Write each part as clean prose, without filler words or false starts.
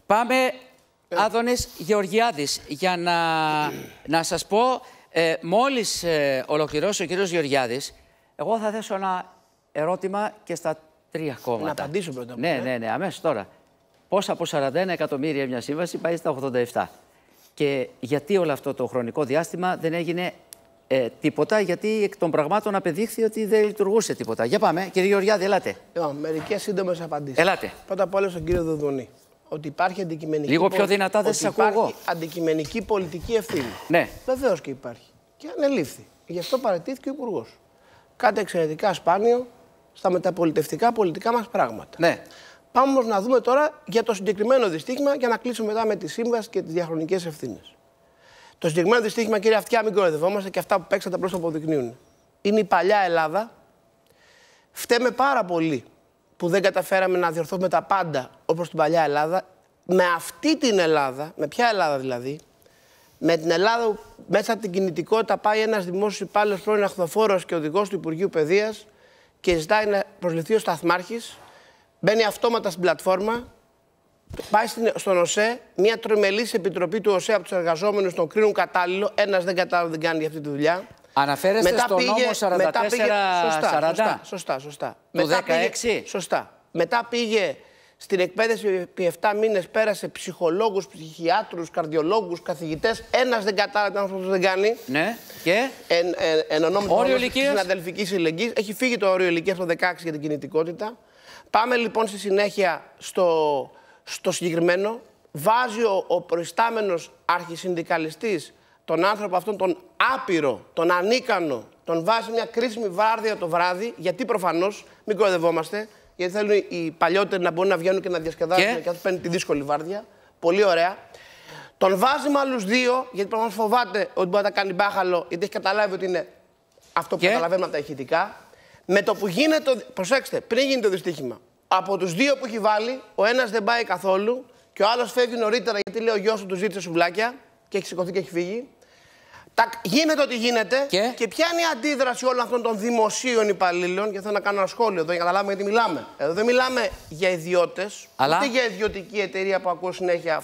Πάμε, Άδωνης Γεωργιάδης, για να σας πω, μόλις ολοκληρώσει ο κύριος Γεωργιάδης, εγώ θα θέσω ένα ερώτημα και στα τρία κόμματα. Να απαντήσω πρώτα. Ναι, αμέσως τώρα. Πώς από 41 εκατομμύρια μια σύμβαση πάει στα 87. Και γιατί όλο αυτό το χρονικό διάστημα δεν έγινε τίποτα, γιατί εκ των πραγμάτων απεδείχθη ότι δεν λειτουργούσε τίποτα. Για πάμε, κύριε Γεωργιάδη, ελάτε. Μερικές σύντομες απαντήσεις. Ελάτε. Πρώτα απ' όλα στον κύριο Δουδουνή. Ότι υπάρχει αντικειμενική. Λίγο πιο δυνατά δεν σας ακούω εγώ. Υπάρχει αντικειμενική πολιτική ευθύνη. Ναι. Βεβαίως και υπάρχει. Και ανελήφθη. Γι' αυτό παραιτήθηκε ο Υπουργός. Κάτι εξαιρετικά σπάνιο στα μεταπολιτευτικά πολιτικά μας πράγματα. Ναι. Πάμε όμως να δούμε τώρα για το συγκεκριμένο δυστύχημα για να κλείσουμε μετά με τη σύμβαση και τις διαχρονικές ευθύνες. Το συγκεκριμένο δυστύχημα, κύριε Αυτιά, μην κοροϊδευόμαστε και αυτά που παίξατε απλώς το αποδεικνύουν. Είναι η παλιά Ελλάδα. Φταίμε πάρα πολύ που δεν καταφέραμε να διορθώσουμε τα πάντα όπως την παλιά Ελλάδα. Με αυτή την Ελλάδα, με ποια Ελλάδα δηλαδή, με την Ελλάδα που μέσα από την κινητικότητα πάει ένας δημόσιος υπάλληλος, πρώην αχθοφόρος και οδηγός του Υπουργείου Παιδείας και ζητάει να προσληφθεί ως σταθμάρχης, μπαίνει αυτόματα στην πλατφόρμα, πάει στον ΟΣΕ, μια τριμελής επιτροπή του ΟΣΕ από τους εργαζόμενους τον κρίνουν κατάλληλο, ένας δεν κατάλληλο δεν κάνει αυτή τη δουλειά. Αναφέρεστε στο νόμο 44-40. Σωστά. Το 16. Σωστά. Μετά πήγε στην εκπαίδευση επί 7 μήνες, πέρασε ψυχολόγους, ψυχιάτρους, καρδιολόγους, καθηγητές. Ένας δεν κατάλαβε αυτό δεν κάνει. Ναι. Και. Εν ονόματι της συναδελφικής αλληλεγγύης. Έχει φύγει το όριο ηλικίας το 16 για την κινητικότητα. Πάμε λοιπόν στη συνέχεια στο συγκεκριμένο. Βάζει ο προϊστάμενος αρχισυνδικαλιστής τον άνθρωπο αυτόν τον άπειρο, τον ανίκανο, τον βάζει μια κρίσιμη βάρδια το βράδυ, γιατί προφανώς, μην κοροϊδευόμαστε, γιατί θέλουν οι παλιότεροι να μπορούν να βγαίνουν και να διασκεδάσουν και αυτό παίρνει τη δύσκολη βάρδια. Πολύ ωραία. Τον βάζει με άλλους δύο, γιατί προφανώς φοβάται ότι μπορεί να τα κάνει μπάχαλο, γιατί έχει καταλάβει ότι είναι αυτό που καταλαβαίνουμε από τα ηχητικά. Με το που γίνεται, προσέξτε, πριν γίνει το δυστύχημα, από τους δύο που έχει βάλει, ο ένας δεν πάει καθόλου και ο άλλος φεύγει νωρίτερα γιατί λέει ο γιος του ζήτησε σουβλάκια και έχει σηκωθεί και έχει φύγει. Γίνεται ό,τι γίνεται και ποια είναι η αντίδραση όλων αυτών των δημοσίων υπαλλήλων, και θέλω να κάνω ένα σχόλιο εδώ για να καταλάβουμε γιατί μιλάμε. Εδώ δεν μιλάμε για ιδιώτες, ούτε για ιδιωτική εταιρεία που ακούω συνέχεια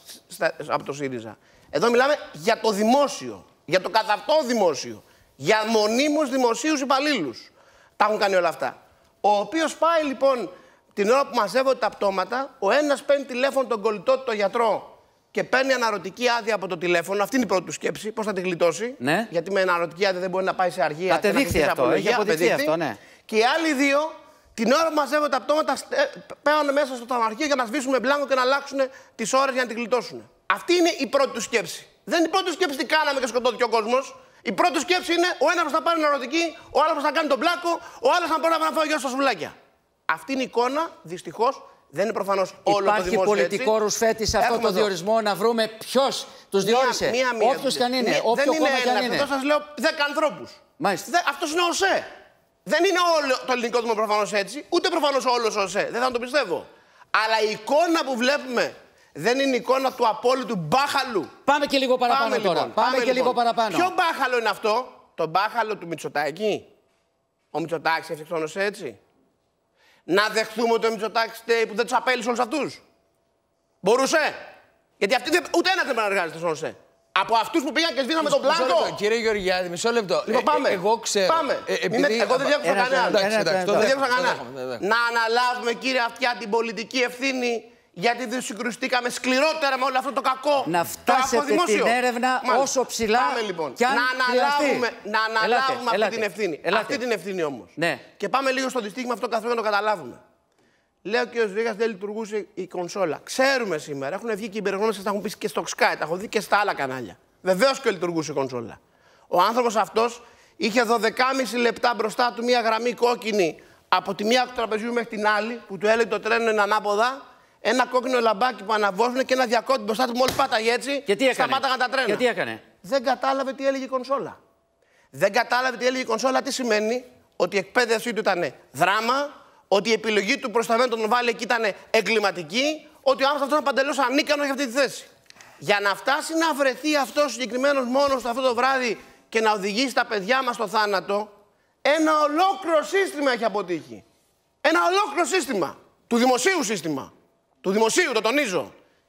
από το ΣΥΡΙΖΑ. Εδώ μιλάμε για το δημόσιο, για το καθ' αυτό δημόσιο, για μονίμους δημοσίους υπαλλήλους. Τα έχουν κάνει όλα αυτά. Ο οποίος πάει λοιπόν την ώρα που μαζεύονται τα πτώματα, ο ένας παίρνει τηλέφωνο τον κολλητό του, τον γιατρό, και παίρνει αναρωτική άδεια από το τηλέφωνο. Αυτή είναι η πρώτη του σκέψη. Πώς θα τη γλιτώσει. Ναι. Γιατί με αναρωτική άδεια δεν μπορεί να πάει σε αργία. Κατεδείχθη αυτό. Έχει αποδειχθεί αυτό, ναι. Και οι άλλοι δύο, την ώρα που μαζεύονται τα πτώματα, πέρανε μέσα στο ταμαρχείο για να σβήσουν με μπλάνκο και να αλλάξουν τις ώρες για να τη γλιτώσουν. Αυτή είναι η πρώτη του σκέψη. Δεν είναι η πρώτη του σκέψη τι κάναμε και σκοτώθηκε ο κόσμος. Η πρώτη του σκέψη είναι ο ένας θα πάρει αναρωτική, ο άλλος θα κάνει τον μπλάκο, ο άλλος θα μπορεί να φάει γιο στα σουβλάκια. Αυτή είναι η εικόνα, δυστυχώς. Δεν είναι προφανώς όλο το δημόσιο. Υπάρχει πολιτικό ρουσφέτη σε αυτό το διορισμό να βρούμε ποιος τους διόρισε. Όποιος και αν είναι, όποιο κόμμα και αν είναι. Αυτό σας λέω 10 ανθρώπους. Αυτός είναι ο ΟΣΕ. Δεν είναι όλο το ελληνικό τμήμα προφανώς έτσι, ούτε προφανώς όλος ο ΟΣΕ. Δεν θα το πιστεύω. Αλλά η εικόνα που βλέπουμε δεν είναι η εικόνα του απόλυτου μπάχαλου. Πάμε και λίγο παραπάνω τώρα. Πάμε και λίγο παραπάνω. Ποιο μπάχαλο είναι αυτό? Το μπάχαλο του Μητσοτάκη. Ο Μητσοτάκης έφτιαξε τον ΟΣΕ έτσι. Να δεχθούμε ότι ο Μητσοτάκης που δεν τους απέλυσε όλους αυτούς. Μπορούσε. Γιατί αυτοί ούτε ένα δεν εργάζεται στον ΟΣΕ. Από αυτούς που πήγαν και σβήσαμε τον πλάνο. Κύριε Γεωργιάδη, μισό λεπτό. Λοιπόν, πάμε. Εγώ ξέρω. Πάμε. Εγώ δεν διάκουσα κανένα. Να αναλάβουμε, κύριε Αυτιά, την πολιτική ευθύνη. Γιατί δεν συγκρουστήκαμε σκληρότερα με όλο αυτό το κακό. Να φτάσετε την έρευνα όσο ψηλά. Πάμε λοιπόν. Να αναλάβουμε αυτή την ευθύνη. Αυτή την ευθύνη όμως. Ναι. Και πάμε λίγο στο δυστύχημα αυτό καθόλου να το καταλάβουμε. Λέω και ο Βίγας δεν λειτουργούσε η κονσόλα. Ξέρουμε σήμερα, έχουν βγει και οι υπεργνώμες, σας τα έχουν πει και στο Sky, τα έχω δει και στα άλλα κανάλια. Βεβαίως και λειτουργούσε η κονσόλα. Ο άνθρωπος αυτός είχε 12,5 λεπτά μπροστά του μία γραμμή κόκκινη από τη μία του τραπεζιού μέχρι την άλλη, που του έλεγε το τρένο είναι ανάποδα. Ένα κόκκινο λαμπάκι που αναβόσουν και ένα διακόπτη μπροστά του μόλις πάταγε έτσι. Σταμάταγαν τα τρένα. Γιατί έκανε? Δεν κατάλαβε τι έλεγε η κονσόλα. Δεν κατάλαβε τι έλεγε η κονσόλα, τι σημαίνει ότι η εκπαίδευσή του ήταν δράμα, ότι η επιλογή του προσταμένου τον βάλει εκεί ήταν εγκληματική, ότι ο άνθρωπος αυτός ήταν παντελώς ανίκανος για αυτή τη θέση. Για να φτάσει να βρεθεί αυτός συγκεκριμένος μόνος του αυτό το βράδυ και να οδηγήσει τα παιδιά μας στο θάνατο, ένα ολόκληρο σύστημα έχει αποτύχει. Ένα ολόκληρο σύστημα. Του δημοσίου σύστημα. Του δημοσίου, το τονίζω.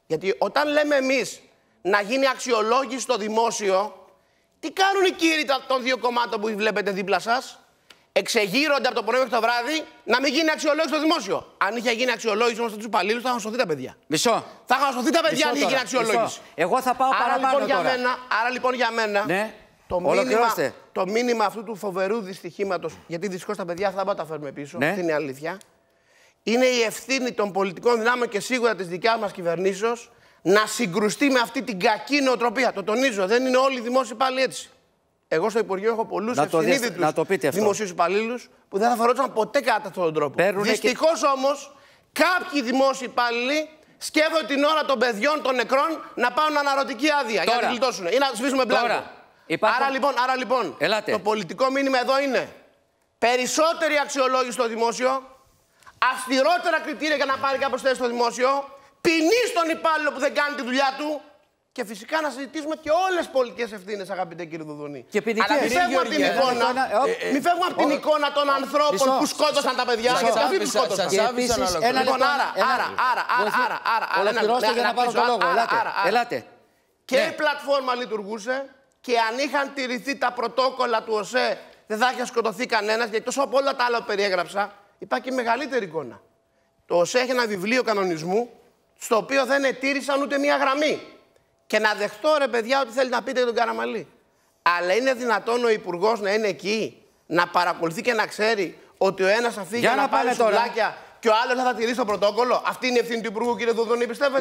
Γιατί όταν λέμε εμείς να γίνει αξιολόγηση στο δημόσιο, τι κάνουν οι κύριοι των δύο κομμάτων που βλέπετε δίπλα σας? Εξεγείρονται από το πρωί μέχρι το βράδυ να μην γίνει αξιολόγηση στο δημόσιο. Αν είχε γίνει αξιολόγηση όμως στους υπαλλήλους, θα είχαν σωθεί τα παιδιά. Μισό. Θα είχαν σωθεί τα παιδιά αν είχε γίνει αξιολόγηση. Μισό. Εγώ θα πάω παραπάνω τώρα. Άρα λοιπόν για μένα, ναι. το μήνυμα αυτού του φοβερού δυστυχήματος, γιατί δυστυχώς τα παιδιά αυτά δεν τα φέρουμε πίσω, ναι. αυτή είναι η αλήθεια, είναι η ευθύνη των πολιτικών δυνάμεων και σίγουρα της δικιάς μας κυβερνήσεως να συγκρουστεί με αυτή την κακή νοοτροπία. Το τονίζω, δεν είναι όλοι οι δημόσιοι πάλι έτσι. Εγώ στο Υπουργείο έχω πολλούς ευσυνείδητους δημοσίους υπαλλήλους που δεν θα φερόντουσαν ποτέ κατά αυτόν τον τρόπο. Δυστυχώς όμως κάποιοι δημόσιοι υπάλληλοι σκέφτονται την ώρα των παιδιών των νεκρών να πάρουν αναρωτική άδεια για να γλιτώσουν ή να σβήσουμε μπλάνκο. Άρα λοιπόν, το πολιτικό μήνυμα εδώ είναι περισσότερη αξιολόγηση στο δημόσιο, αυστηρότερα κριτήρια για να πάρει κάποιος θέση στο δημόσιο, ποινή στον υπάλληλο που δεν κάνει τη δουλειά του. Και φυσικά να συζητήσουμε και όλες τις πολιτικές ευθύνες, αγαπητέ κύριε Δουδουνή. Αλλά μην φεύγουμε από την εικόνα των ανθρώπων που σκότωσαν τα παιδιά. Γιατί αυτοί τους σκότωσαν. Λοιπόν, άρα. Ολοκληρώστε για να πάρω το λόγο. Ελάτε. Και η πλατφόρμα λειτουργούσε και αν είχαν τηρηθεί τα πρωτόκολλα του ΟΣΕ δεν θα είχε σκοτωθεί κανένας. Γιατί τόσο από όλα τα άλλα που περιέγραψα υπάρχει και μεγαλύτερη εικόνα. Το ΟΣΕ έχει ένα βιβλίο κανονισμού στο οποίο δεν ετήρησαν ούτε μία γραμμή. Και να δεχτώ, ρε παιδιά, ότι θέλει να πείτε για τον Καραμαλή. Αλλά είναι δυνατόν ο Υπουργός να είναι εκεί, να παρακολουθεί και να ξέρει ότι ο ένας θα φύγει για να πάρει σουβλάκια και ο άλλος θα τηρήσει το πρωτόκολλο? Αυτή είναι η ευθύνη του Υπουργού, κύριε Δουδουνή, πιστεύετε?